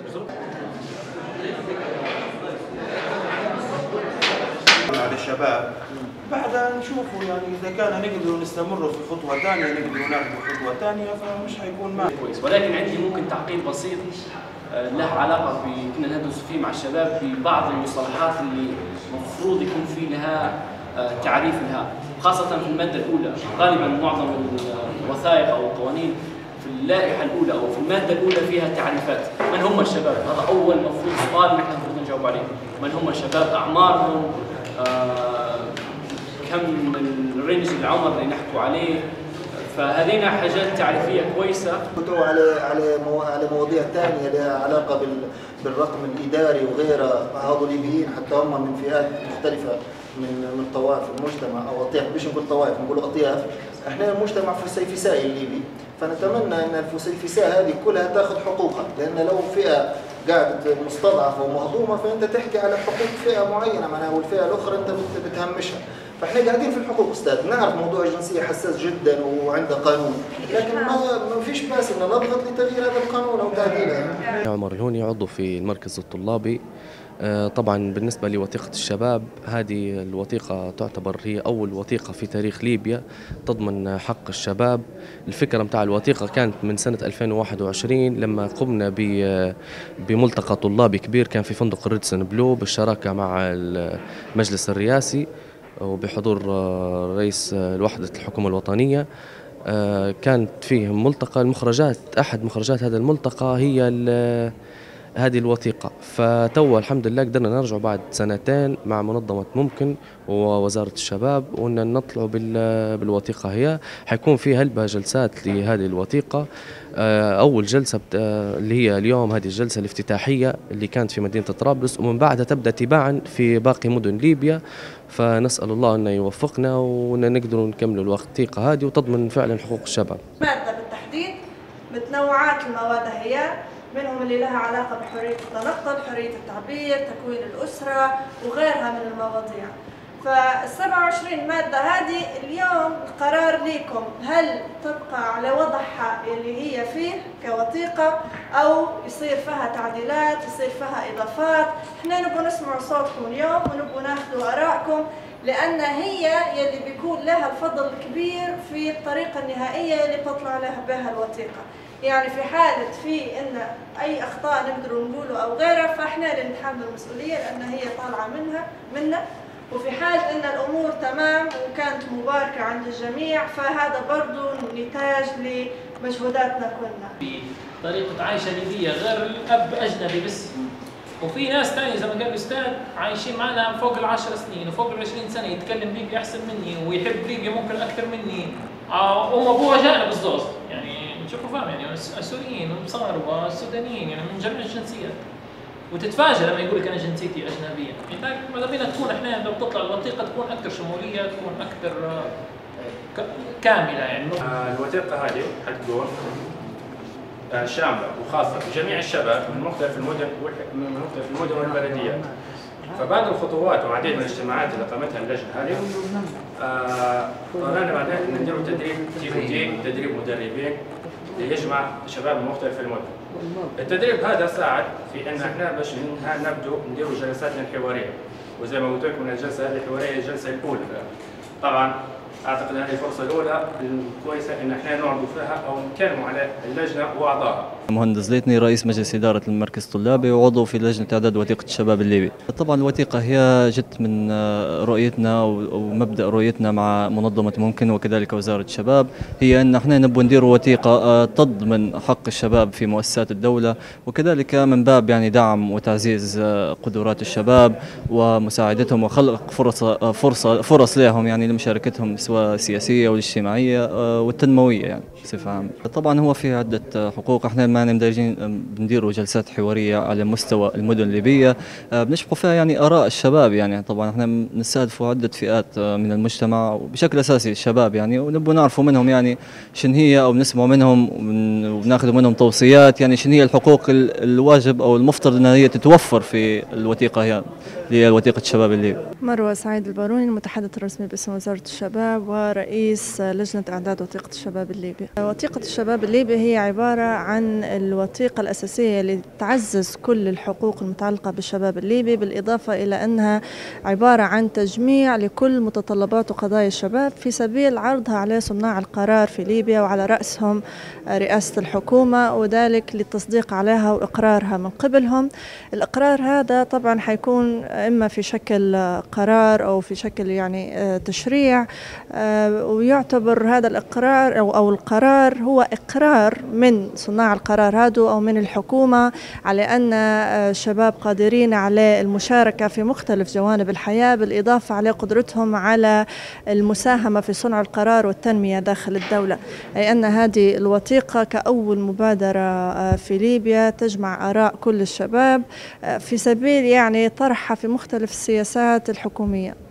على الشباب بعدها نشوفوا يعني اذا كان نقدروا نستمروا في خطوه ثانيه نقدروا ناخذ خطوه ثانيه فمش حيكون مانع كويس. ولكن عندي ممكن تعقيب بسيط له علاقه كنا ندرس فيه مع الشباب ببعض المصطلحات اللي المفروض يكون في لها تعريف لها، خاصه في الماده الاولى. غالبا معظم الوثائق او القوانين في اللائحه الاولى او في الماده الاولى فيها تعريفات. من هم الشباب؟ هذا اول مفروض سؤال نحن المفروض نجاوب عليه. من هم الشباب؟ اعمارهم، كم من الرينج العمر اللي نحكوا عليه. فهذينا حاجات تعريفيه كويسه. على مواضيع ثانيه لها علاقه بالرقم الاداري وغيرها، هذول ليبيين حتى هم من فئات مختلفه من طوائف المجتمع او اطياف، مش نقول طوائف نقول اطياف. احنا المجتمع فسيفسائي الليبي، فنتمنى ان الفسيفساء هذه كلها تاخذ حقوقها، لان لو فئه قاعده مستضعفه ومهضومه فانت تحكي على حقوق فئه معينه معناها، والفئه الاخرى انت بتهمشها. فاحنا قاعدين في الحقوق استاذ، نعرف موضوع الجنسيه حساس جدا وعنده قانون، لكن ما فيش باس ان نضغط لتغيير هذا القانون او تعديله. عمر الهوني، عضو في المركز الطلابي. طبعا بالنسبة لوثيقة الشباب، هذه الوثيقة تعتبر هي أول وثيقة في تاريخ ليبيا تضمن حق الشباب. الفكرة متاع الوثيقة كانت من سنة 2021 لما قمنا بملتقى طلابي كبير كان في فندق الريدسون بلو بالشراكة مع المجلس الرئاسي وبحضور رئيس وحدة الحكومة الوطنية. كانت فيه ملتقى، أحد مخرجات هذا الملتقى هي هذه الوثيقة. فتو الحمد لله قدرنا نرجع بعد سنتين مع منظمة ممكن ووزارة الشباب وأن نطلعوا بالوثيقة. هي حيكون فيها هلبة جلسات لهذه الوثيقة. أول جلسة اللي هي اليوم، هذه الجلسة الافتتاحية اللي كانت في مدينة طرابلس، ومن بعدها تبدأ تباعا في باقي مدن ليبيا. فنسأل الله أن يوفقنا وأن نقدر نكمل الوثيقة هذه وتضمن فعلا حقوق الشباب. مادة بالتحديد متنوعات المواد، هي منهم اللي لها علاقة بحرية التنقل، حرية التعبير، تكوين الأسرة وغيرها من المواضيع. فال27 مادة هذه اليوم القرار ليكم، هل تبقى على وضعها اللي هي فيه كوثيقة أو يصير فيها تعديلات، يصير فيها إضافات؟ احنا نبغى نسمع صوتكم اليوم ونبغى ناخذوا آرائكم، لأن هي يلي بيكون لها الفضل الكبير في الطريقة النهائية اللي بتطلع لها بها الوثيقة. يعني في حالة ان اي اخطاء نقدروا نقوله او غيرها فاحنا اللي نتحمل المسؤولية، لان هي طالعة منا. وفي حال ان الامور تمام وكانت مباركة عند الجميع فهذا برضو نتاج لمجهوداتنا كلنا. طريقة عايشة ليبية غير الاب اجنبي بس، وفي ناس ثانيه زي ما قال الاستاذ عايشين معنا فوق ال10 سنين وفوق ال20 سنة، يتكلم ليبي احسن مني ويحب ليبيا ممكن اكثر مني. ابوه جانا بالضبط يعني شوفوا فاهم، يعني السوريين والمصارى والسودانيين يعني من جميع الجنسيات، وتتفاجئ لما يقول لك انا جنسيتي اجنبيه. يعني ماذا بينا تكون احنا لو بتطلع الوثيقه تكون اكثر شموليه، تكون اكثر كامله. يعني الوثيقه هذه حتكون شامله وخاصه بجميع الشباب من مختلف المدن والبلديات. فبعد الخطوات وعديد من الاجتماعات اللي قامتها اللجنه هذه قررنا بعدين ان نديروا تدريب مدربين ليجمع شباب من مختلف المدن. التدريب هذا ساعد في ان احنا باش نبدو نديروا جلسات حواريه، وزي ما قلت لكم من الجلسه هذه الحواريه الجلسه الاولى. طبعا اعتقد هذه الفرصه الاولى الكويسه ان احنا نعرضوا فيها او نتكلموا على اللجنه واعضائها. مهندس زليتني، رئيس مجلس إدارة المركز الطلابي وعضو في لجنة إعداد وثيقة الشباب الليبي. طبعا الوثيقة هي جت من رؤيتنا ومبدأ رؤيتنا مع منظمة ممكن وكذلك وزارة الشباب، هي أن احنا نبغى ندير وثيقة تضمن حق الشباب في مؤسسات الدولة، وكذلك من باب يعني دعم وتعزيز قدرات الشباب ومساعدتهم وخلق فرص لهم يعني لمشاركتهم سواء السياسية والاجتماعية والتنموية يعني بصفة عامة. طبعا هو في عدة حقوق، احنا مندرجين بنديروا جلسات حواريه على مستوى المدن الليبيه بنشبكوا فيها يعني اراء الشباب. يعني طبعا احنا نستهدفوا عده فئات من المجتمع وبشكل اساسي الشباب يعني، ونبغوا نعرفوا منهم يعني شن هي او نسمع منهم وبناخذ منهم توصيات، يعني شنو هي الحقوق الواجب او المفترض انها هي تتوفر في الوثيقه هي اللي هي وثيقه الشباب الليبي. مروة سعيد الباروني، المتحدث الرسمي باسم وزارة الشباب ورئيس لجنة إعداد وثيقة الشباب الليبي. وثيقة الشباب الليبي هي عبارة عن الوثيقة الأساسية اللي تعزز كل الحقوق المتعلقة بالشباب الليبي، بالإضافة إلى أنها عبارة عن تجميع لكل متطلبات وقضايا الشباب في سبيل عرضها على صناع القرار في ليبيا، وعلى رأسهم رئاسة الحكومة، وذلك للتصديق عليها وإقرارها من قبلهم. الإقرار هذا طبعا حيكون إما في شكل قرار أو في شكل يعني تشريع، ويعتبر هذا الإقرار أو القرار هو إقرار من صناع القرار هذا أو من الحكومة على أن الشباب قادرين على المشاركة في مختلف جوانب الحياة، بالإضافة على قدرتهم على المساهمة في صنع القرار والتنمية داخل الدولة. أي أن هذه الوثيقة كأول مبادرة في ليبيا تجمع آراء كل الشباب في سبيل يعني طرحها في مختلف السياسات الحكومية.